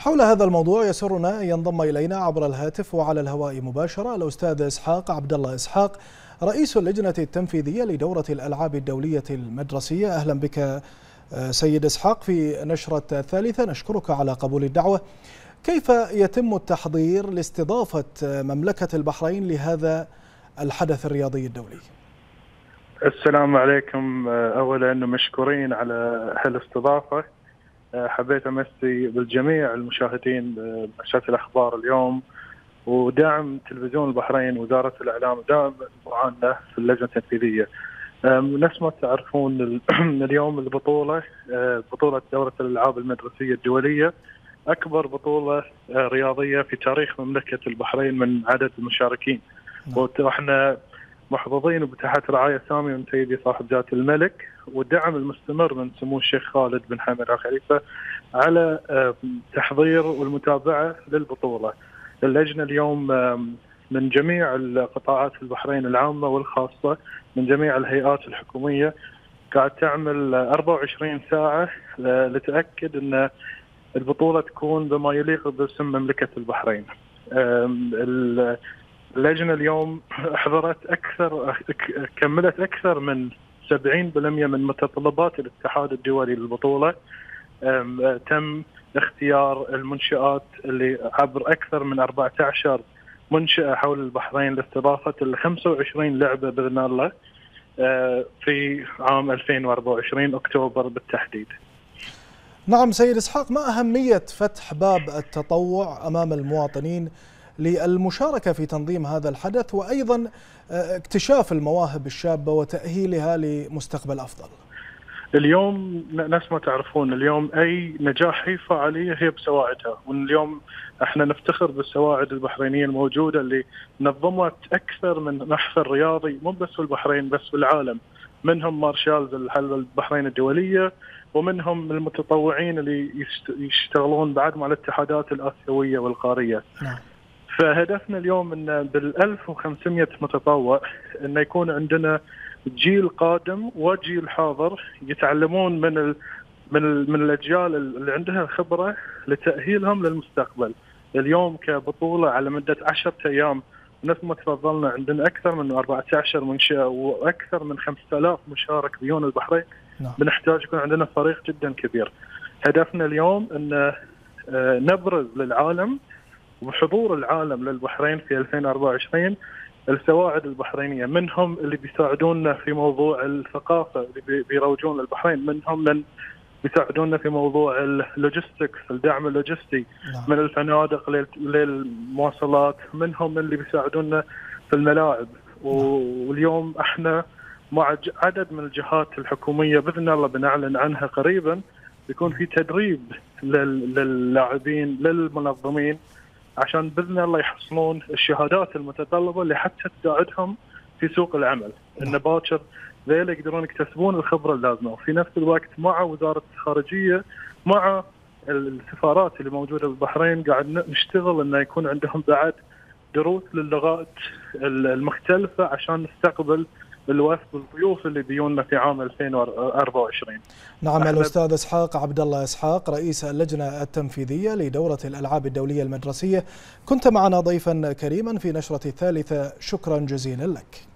حول هذا الموضوع يسرنا أن ينضم إلينا عبر الهاتف وعلى الهواء مباشرة الأستاذ إسحاق عبد الله إسحاق، رئيس اللجنة التنفيذية لدورة الألعاب الدولية المدرسية. أهلا بك سيد إسحاق في نشرة الثالثة، نشكرك على قبول الدعوة. كيف يتم التحضير لاستضافة مملكة البحرين لهذا الحدث الرياضي الدولي؟ السلام عليكم. أولا مشكورين على هالاستضافة. حبيت أمسي بالجميع المشاهدين بنشرة الأخبار اليوم ودعم تلفزيون البحرين وزارة الإعلام دائما معانا في اللجنة التنفيذية. نفس ما تعرفون اليوم البطولة بطولة دورة الألعاب المدرسية الدولية أكبر بطولة رياضية في تاريخ مملكة البحرين من عدد المشاركين، وإحنا محظوظين بتحت رعاية سامي بن تيدي صاحب ذات الملك والدعم المستمر من سمو الشيخ خالد بن حمد آل خليفة على تحضير والمتابعة للبطولة. اللجنة اليوم من جميع القطاعات في البحرين العامة والخاصة من جميع الهيئات الحكومية قاعد تعمل 24 ساعة لتأكد أن البطولة تكون بما يليق باسم مملكة البحرين. اللجنة اليوم كملت أكثر من 70% من متطلبات الاتحاد الدولي للبطولة. تم اختيار المنشآت اللي عبر أكثر من 14 منشأة حول البحرين لاستضافة ال 25 لعبة بإذن الله في عام 2024 أكتوبر بالتحديد. نعم سيد إسحاق، ما أهمية فتح باب التطوع أمام المواطنين للمشاركة في تنظيم هذا الحدث وأيضا اكتشاف المواهب الشابة وتأهيلها لمستقبل أفضل؟ اليوم ناس ما تعرفون، اليوم أي نجاح أي فعالية هي بسواعدها، واليوم احنا نفتخر بالسواعد البحرينية الموجودة اللي نظمت أكثر من محفل رياضي مو بس في البحرين بس في العالم، منهم مارشالز الحلبة البحرين الدولية ومنهم المتطوعين اللي يشتغلون بعد مع الاتحادات الآسيوية والقارية. نعم. فهدفنا اليوم ان بال1500 متطوع ان يكون عندنا جيل قادم وجيل حاضر يتعلمون من الاجيال اللي عندها خبره لتاهيلهم للمستقبل. اليوم كبطوله على مده 10 ايام نفس ما تفضلنا عندنا اكثر من 14 منشاه واكثر من 5000 مشارك بيون البحرين. نعم. بنحتاج يكون عندنا فريق جدا كبير. هدفنا اليوم ان نبرز للعالم وحضور العالم للبحرين في 2024 السواعد البحرينية، منهم اللي بيساعدونا في موضوع الثقافة اللي بيروجون للبحرين، منهم من بيساعدونا في موضوع اللوجستكس الدعم اللوجستي من الفنادق للمواصلات، منهم اللي بيساعدونا في الملاعب. واليوم احنا مع عدد من الجهات الحكومية بإذن الله بنعلن عنها قريبا بيكون في تدريب للاعبين للمنظمين عشان بإذن الله يحصلون الشهادات المتطلبة اللي حتى تساعدهم في سوق العمل، إن باكر ذيلا يقدرون يكتسبون الخبرة اللازمة. وفي نفس الوقت مع وزارة الخارجية مع السفارات اللي موجودة بالبحرين قاعد نشتغل إنه يكون عندهم بعد دروس للغات المختلفة عشان نستقبل الوفد والضيوف اللي بيجونا في عام 2024. نعم الأستاذ إسحاق عبد الله إسحاق، رئيس اللجنة التنفيذية لدورة الألعاب الدولية المدرسية، كنت معنا ضيفا كريما في نشرة الثالثة، شكرا جزيلا لك.